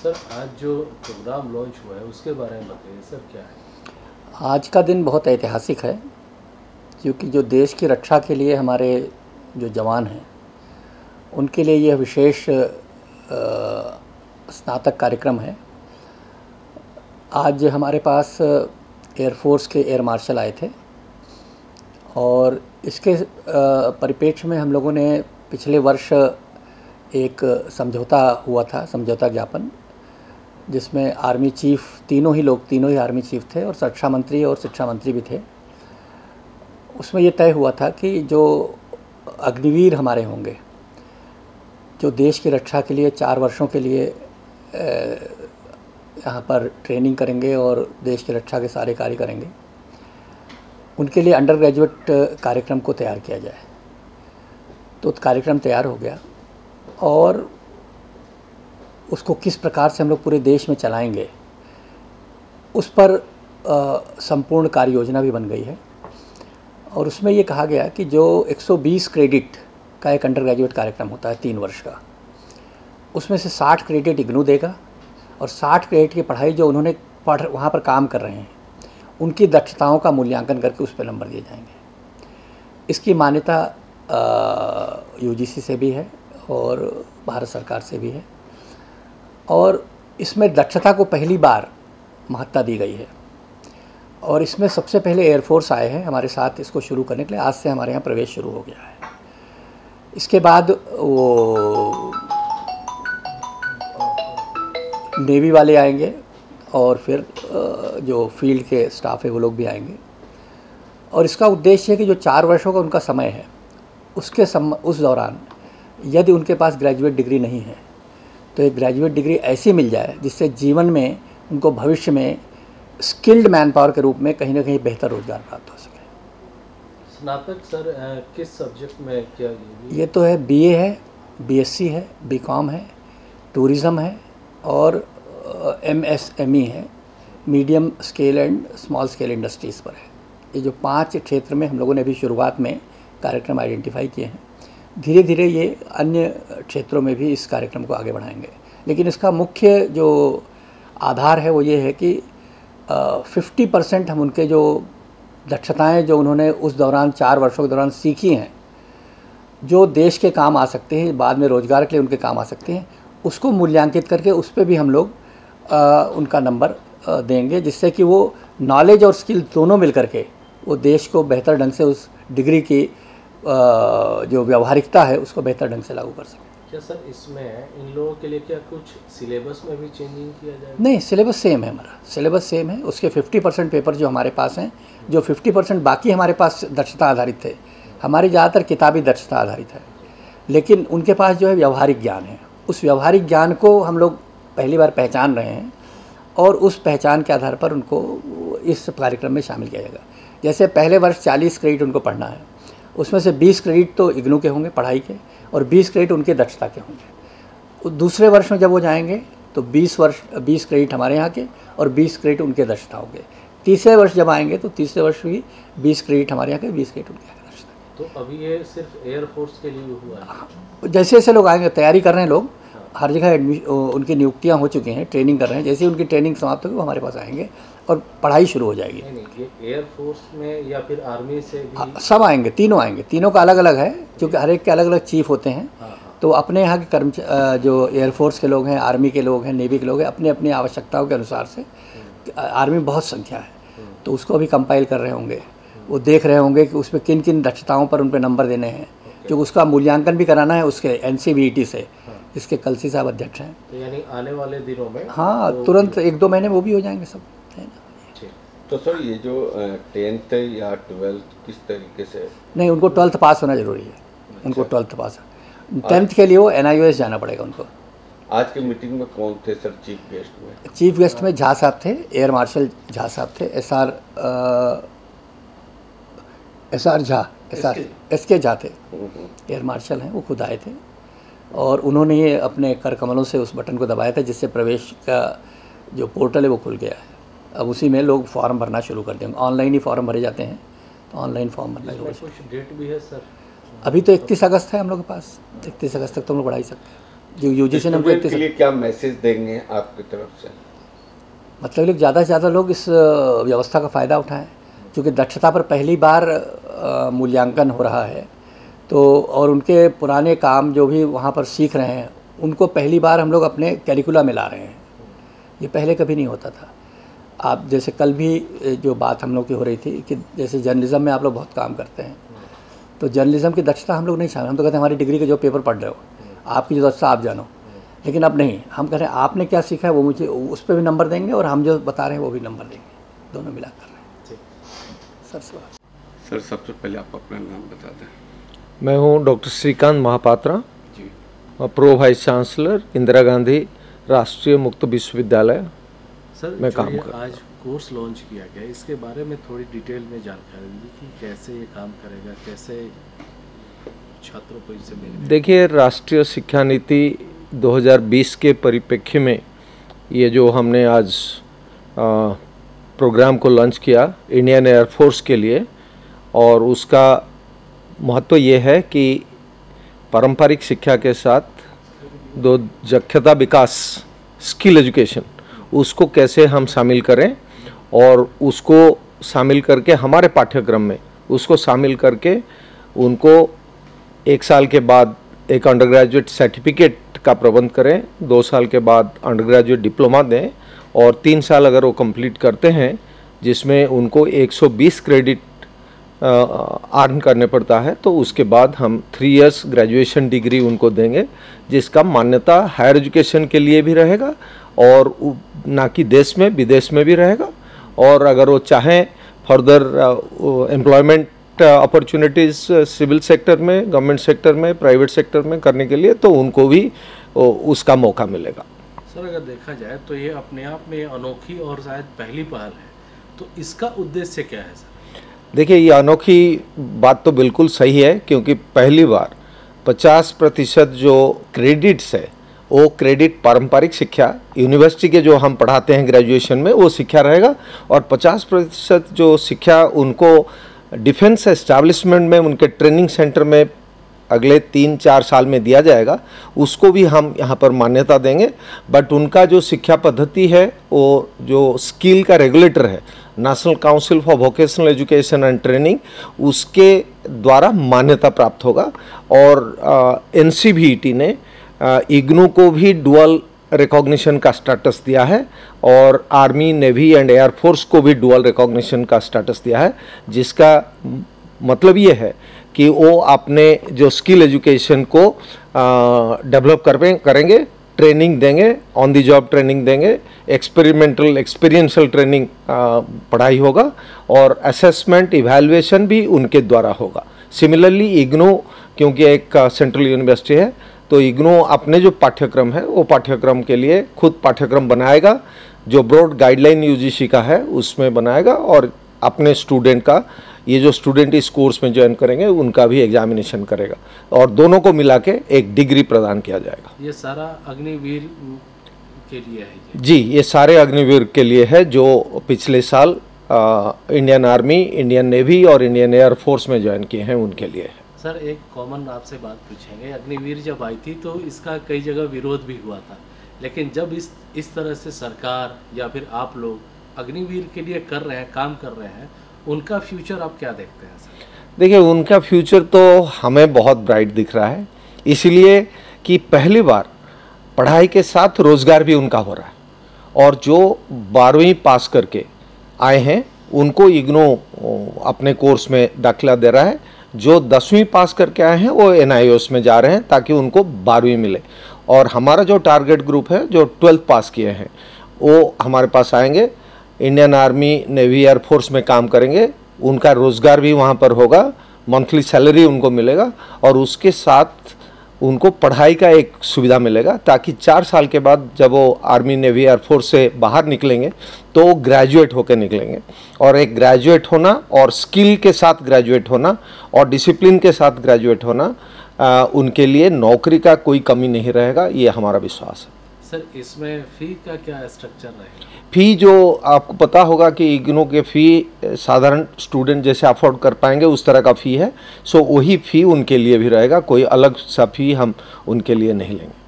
Sir आज जो programme launch हुआ है उसके बारे में बताइए सर, क्या है? आज का दिन बहुत ऐतिहासिक है क्योंकि जो देश की रक्षा के लिए हमारे जो जवान हैं उनके लिए यह विशेष स्नातक कार्यक्रम है। आज हमारे पास एयरफोर्स के एयर मार्शल आए थे और इसके परिप्रेक्ष्य में हम लोगों ने पिछले वर्ष एक समझौता हुआ था, समझौता ज्ञापन, जिसमें आर्मी चीफ तीनों ही आर्मी चीफ थे और रक्षा मंत्री और शिक्षा मंत्री भी थे। उसमें ये तय हुआ था कि जो अग्निवीर हमारे होंगे, जो देश की रक्षा के लिए 4 वर्षों के लिए यहाँ पर ट्रेनिंग करेंगे और देश की रक्षा के सारे कार्य करेंगे, उनके लिए अंडर ग्रेजुएट कार्यक्रम को तैयार किया जाए। तो कार्यक्रम तैयार हो गया और उसको किस प्रकार से हम लोग पूरे देश में चलाएंगे उस पर संपूर्ण कार्य योजना भी बन गई है। और उसमें ये कहा गया कि जो 120 क्रेडिट का एक अंडर ग्रेजुएट कार्यक्रम होता है 3 वर्ष का, उसमें से 60 क्रेडिट इग्नू देगा और 60 क्रेडिट की पढ़ाई जो उन्होंने वहाँ पर काम कर रहे हैं उनकी दक्षताओं का मूल्यांकन करके उस पर नंबर दिए जाएंगे। इसकी मान्यता यूजीसी से भी है और भारत सरकार से भी है और इसमें दक्षता को पहली बार महत्ता दी गई है। और इसमें सबसे पहले एयरफोर्स आए हैं हमारे साथ इसको शुरू करने के लिए। आज से हमारे यहाँ प्रवेश शुरू हो गया है। इसके बाद वो नेवी वाले आएंगे और फिर जो फील्ड के स्टाफ है वो लोग भी आएंगे। और इसका उद्देश्य है कि जो 4 वर्षों का उनका समय है उस दौरान यदि उनके पास ग्रेजुएट डिग्री नहीं है तो एक ग्रेजुएट डिग्री ऐसी मिल जाए जिससे जीवन में उनको भविष्य में स्किल्ड मैन पावर के रूप में कहीं ना कहीं बेहतर रोजगार प्राप्त हो सके। स्नातक सर किस सब्जेक्ट में किया गया? ये तो है बीए है, बीएससी है, बीकॉम है, टूरिज़्म है और एमएसएमई है, medium scale and small scale industries पर है। ये जो 5 क्षेत्र में हम लोगों ने अभी शुरुआत में कार्यक्रम आइडेंटिफाई किए हैं, धीरे धीरे ये अन्य क्षेत्रों में भी इस कार्यक्रम को आगे बढ़ाएंगे। लेकिन इसका मुख्य जो आधार है वो ये है कि 50% हम उनके जो दक्षताएं जो उन्होंने उस दौरान 4 वर्षों के दौरान सीखी हैं, जो देश के काम आ सकते हैं, बाद में रोज़गार के लिए उनके काम आ सकते हैं, उसको मूल्यांकित करके उस पर भी हम लोग उनका नंबर देंगे, जिससे कि वो नॉलेज और स्किल दोनों मिल करके वो देश को बेहतर ढंग से उस डिग्री की जो व्यावहारिकता है उसको बेहतर ढंग से लागू कर सकें। क्या सर इसमें इन लोगों के लिए क्या कुछ सिलेबस में भी चेंजिंग किया जाएगा? नहीं, सिलेबस सेम है, हमारा सिलेबस सेम है। उसके 50% पेपर जो हमारे पास हैं, जो 50% बाकी हमारे पास दक्षता आधारित थे, हमारी ज़्यादातर किताबी दक्षता आधारित है, लेकिन उनके पास जो है व्यावहारिक ज्ञान है। उस व्यावहारिक ज्ञान को हम लोग पहली बार पहचान रहे हैं और उस पहचान के आधार पर उनको इस कार्यक्रम में शामिल किया जाएगा। जैसे पहले वर्ष 40 क्रेडिट उनको पढ़ना है, उसमें से 20 क्रेडिट तो इग्नू के होंगे पढ़ाई के और 20 क्रेडिट उनके दक्षता के होंगे। दूसरे वर्ष में जब वो जाएंगे तो 20 क्रेडिट हमारे यहाँ के और 20 क्रेडिट उनके दक्षता होंगे। तीसरे वर्ष जब आएंगे तो तीसरे वर्ष भी 20 क्रेडिट हमारे यहाँ के, 20 क्रेडिट उनके यहाँ के दक्षता। तो अभी ये सिर्फ एयरफोर्स के लिए हुआ है? जैसे जैसे लोग आएंगे, तैयारी कर रहे हैं लोग, हर जगह उनकी नियुक्तियाँ हो चुकी हैं, ट्रेनिंग कर रहे हैं। जैसे ही उनकी ट्रेनिंग समाप्त होगी वो हमारे पास आएंगे और पढ़ाई शुरू हो जाएगी। नहीं, ये एयरफोर्स में या फिर आर्मी से भी सब आएंगे, तीनों आएंगे। तीनों का अलग अलग है क्योंकि हर एक के अलग अलग चीफ होते हैं। तो अपने यहाँ के कर्मचारी जो एयरफोर्स के लोग हैं, आर्मी के लोग हैं, नेवी के लोग हैं, अपने अपनी आवश्यकताओं के अनुसार से, आर्मी बहुत संख्या है तो उसको अभी कंपाइल कर रहे होंगे। वो देख रहे होंगे कि उसमें किन किन दक्षताओं पर उन पर नंबर देने हैं, जो उसका मूल्यांकन भी कराना है उसके NCVET से, इसके कलसी साहब अध्यक्ष हैं। तो यानी आने वाले दिनों में हाँ, तुरंत 1-2 महीने में वो भी हो जाएंगे सब, है ना। तो सर ये जो 10th या 12th किस तरीके से? नहीं, उनको 12th पास होना जरूरी है। उनको 12th पास, 10th के लिए वो NIOS जाना पड़ेगा उनको। आज की मीटिंग में कौन थे सर चीफ गेस्ट में? चीफ गेस्ट में झा साहब थे, एयर मार्शल झा साहब थे, SK झा थे, एयर मार्शल हैं, वो खुद आए थे और उन्होंने ये अपने कर कमलों से उस बटन को दबाया था जिससे प्रवेश का जो पोर्टल है वो खुल गया है। अब उसी में लोग फॉर्म भरना शुरू कर देंगे। ऑनलाइन ही फॉर्म भरे जाते हैं, तो ऑनलाइन फॉर्म भरना शुरू। कुछ डेट भी है सर? अभी तो 31 अगस्त है हम लोग के पास, 31 अगस्त तक तो हम लोग बढ़ा ही सकते हैं। जो यूजीसी ने हमको स्टूडेंट के लिए क्या मैसेज देंगे आपकी तरफ से? मतलब लोग ज़्यादा से ज़्यादा लोग इस व्यवस्था का फ़ायदा उठाएं, क्योंकि दक्षता पर पहली बार मूल्यांकन हो रहा है। तो और उनके पुराने काम जो भी वहाँ पर सीख रहे हैं उनको पहली बार हम लोग अपने कैरिकुला में ला रहे हैं। ये पहले कभी नहीं होता था। आप जैसे कल भी जो बात हम लोग की हो रही थी कि जैसे जर्नलिज्म में आप लोग बहुत काम करते हैं, तो जर्नलिज्म की दक्षता हम लोग नहीं शामिल। हम तो कहते हैं हमारी डिग्री के जो पेपर पढ़ रहे हो, आपकी जो दक्षता आप जानो। लेकिन अब नहीं, हम कह रहे हैं आपने क्या सीखा है वो मुझे उस पर भी नंबर देंगे और हम जो बता रहे हैं वो भी नंबर देंगे, दोनों मिला कर रहे हैं। सर सबसे पहले आप अपना नाम बता दें। मैं हूं doctor Shrikant Mahapatra ji. Pro vice chancellor Indira Gandhi राष्ट्रीय मुक्त विश्वविद्यालय सर में जो काम ये कर। आज कोर्स लॉन्च किया गया, इसके बारे में थोड़ी डिटेल में जानकारी दी कि कैसे ये काम करेगा, कैसे छात्रों को इससे मिलेगा। देखिए, राष्ट्रीय शिक्षा नीति 2020 के परिप्रेक्ष्य में ये जो हमने आज प्रोग्राम को लॉन्च किया इंडियन एयरफोर्स के लिए, और उसका महत्व ये है कि पारंपरिक शिक्षा के साथ दो दक्षता विकास स्किल एजुकेशन उसको कैसे हम शामिल करें, और उसको शामिल करके हमारे पाठ्यक्रम में उसको शामिल करके उनको 1 साल के बाद एक अंडर ग्रेजुएट सर्टिफिकेट का प्रबंध करें, 2 साल के बाद अंडर ग्रेजुएट डिप्लोमा दें, और 3 साल अगर वो कंप्लीट करते हैं जिसमें उनको 120 क्रेडिट अर्न करने पड़ता है, तो उसके बाद हम 3 इयर्स ग्रेजुएशन डिग्री उनको देंगे, जिसका मान्यता हायर एजुकेशन के लिए भी रहेगा और ना कि देश में विदेश में भी रहेगा। और अगर वो चाहें further employment opportunities civil sector में, गवर्नमेंट सेक्टर में, प्राइवेट सेक्टर में करने के लिए, तो उनको भी उसका मौका मिलेगा। सर अगर देखा जाए तो ये अपने आप में अनोखी और शायद पहली पहल है, तो इसका उद्देश्य क्या है सर? देखिए, ये अनोखी बात तो बिल्कुल सही है, क्योंकि पहली बार 50% जो क्रेडिट्स है वो क्रेडिट पारंपरिक शिक्षा यूनिवर्सिटी के जो हम पढ़ाते हैं ग्रेजुएशन में वो शिक्षा रहेगा, और 50% जो शिक्षा उनको डिफेंस एस्टैब्लिशमेंट में उनके ट्रेनिंग सेंटर में अगले 3-4 साल में दिया जाएगा, उसको भी हम यहाँ पर मान्यता देंगे। बट उनका जो शिक्षा पद्धति है वो जो स्किल का रेगुलेटर है national council for vocational education and training, उसके द्वारा मान्यता प्राप्त होगा। और NCVET ने इग्नू को भी डुअल रिकॉग्निशन का स्टेटस दिया है, और आर्मी, नेवी एंड एयरफोर्स को भी डुअल रिकॉग्निशन का स्टेटस दिया है, जिसका मतलब ये है कि वो अपने जो स्किल एजुकेशन को डेवलप करेंगे, ट्रेनिंग देंगे, ऑन द जॉब ट्रेनिंग देंगे, एक्सपीरियंशियल ट्रेनिंग पढ़ाई होगा, और असेसमेंट इवैल्यूएशन भी उनके द्वारा होगा। सिमिलरली इग्नू, क्योंकि एक सेंट्रल यूनिवर्सिटी है, तो इग्नू अपने जो पाठ्यक्रम है वो पाठ्यक्रम के लिए खुद पाठ्यक्रम बनाएगा, जो ब्रॉड गाइडलाइन यूजीसी का है उसमें बनाएगा, और अपने स्टूडेंट का, ये जो स्टूडेंट इस कोर्स में ज्वाइन करेंगे उनका भी एग्जामिनेशन करेगा, और दोनों को मिला के एक डिग्री प्रदान किया जाएगा। ये सारा अग्निवीर के लिए है जी, ये सारे अग्निवीर के लिए है जो पिछले साल इंडियन आर्मी, इंडियन नेवी और इंडियन एयरफोर्स में ज्वाइन किए हैं, उनके लिए है। सर एक कॉमन आपसे बात पूछेंगे, अग्निवीर जब आई थी तो इसका कई जगह विरोध भी हुआ था, लेकिन जब इस तरह से सरकार या फिर आप लोग अग्निवीर के लिए कर रहे हैं, काम कर रहे हैं, उनका फ्यूचर आप क्या देखते हैं सर? देखिए, उनका फ्यूचर तो हमें बहुत ब्राइट दिख रहा है, इसलिए कि पहली बार पढ़ाई के साथ रोज़गार भी उनका हो रहा है। और जो 12वीं पास करके आए हैं उनको इग्नू अपने कोर्स में दाखिला दे रहा है, जो 10वीं पास करके आए हैं वो NIOS में जा रहे हैं ताकि उनको 12वीं मिले। और हमारा जो टारगेट ग्रुप है जो 12th पास किए हैं वो हमारे पास आएंगे, इंडियन आर्मी, नेवी, एयरफोर्स में काम करेंगे, उनका रोज़गार भी वहाँ पर होगा, मंथली सैलरी उनको मिलेगा, और उसके साथ उनको पढ़ाई का एक सुविधा मिलेगा, ताकि 4 साल के बाद जब वो आर्मी, नेवी, एयरफोर्स से बाहर निकलेंगे तो वो ग्रेजुएट होकर निकलेंगे। और एक ग्रेजुएट होना और स्किल के साथ ग्रेजुएट होना और डिसिप्लिन के साथ ग्रेजुएट होना, उनके लिए नौकरी का कोई कमी नहीं रहेगा, ये हमारा विश्वास है। सर इसमें फ़ी का क्या स्ट्रक्चर रहेगा? फ़ी जो आपको पता होगा कि इग्नू के फ़ी साधारण स्टूडेंट जैसे अफोर्ड कर पाएंगे उस तरह का फ़ी है, सो वही फ़ी उनके लिए भी रहेगा, कोई अलग सा फ़ी हम उनके लिए नहीं लेंगे।